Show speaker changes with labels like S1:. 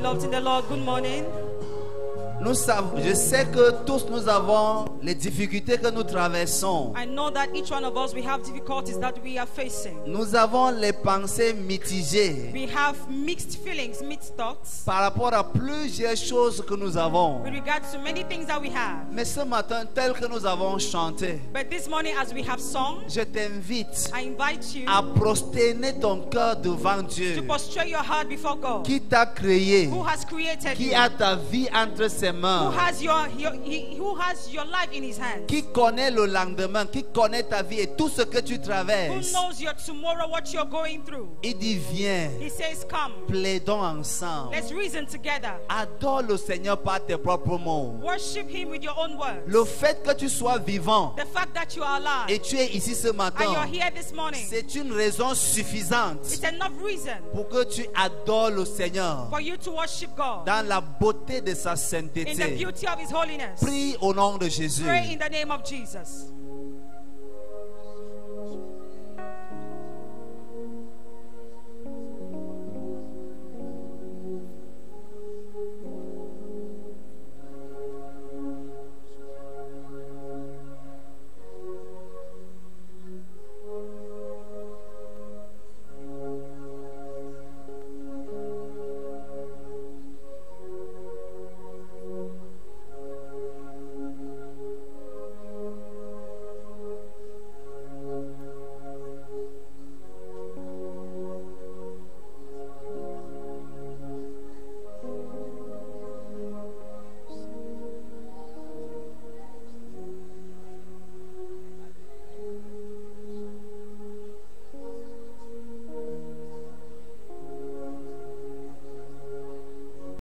S1: Beloved in the Lord, good morning.
S2: Nous savons, je sais que tous nous avons les difficultés que nous traversons.
S1: I know that each one of us, we have difficulties that we are facing.
S2: Nous avons les pensées mitigées
S1: We have mixed feelings, mixed thoughts
S2: par rapport à plusieurs choses que nous avons.
S1: with regards to many things that we have.
S2: Mais ce matin, tel que nous avons chanté,
S1: But this morning, as we have sung,
S2: je t'invite
S1: I invite you
S2: à prosterner ton cœur devant
S1: to
S2: Dieu,
S1: prostrate your heart before God,
S2: qui t'a créé,
S1: who has created
S2: qui
S1: you,
S2: a ta vie entre ses
S1: who
S2: mains,
S1: has who has your life in his hands,
S2: qui connaît le lendemain, qui connaît ta vie et tout ce que tu
S1: who
S2: traverses.
S1: knows your tomorrow, what you're going through.
S2: Il dit, viens,
S1: He says, come,
S2: plaidons ensemble.
S1: let's reason together.
S2: Adore le Seigneur par tes propres mots.
S1: Worship him with your own words.
S2: Le fait que tu sois vivant
S1: The fact that you are alive
S2: et tu es ici ce
S1: and you're
S2: matin,
S1: here this morning,
S2: c'est une raison suffisante
S1: it's enough reason
S2: pour que tu adores le Seigneur
S1: for you to worship God
S2: dans la beauté de sa
S1: in the
S2: sainteté.
S1: beauty of his holiness.
S2: Prie au nom de Jésus.
S1: Pray in the name of Jesus.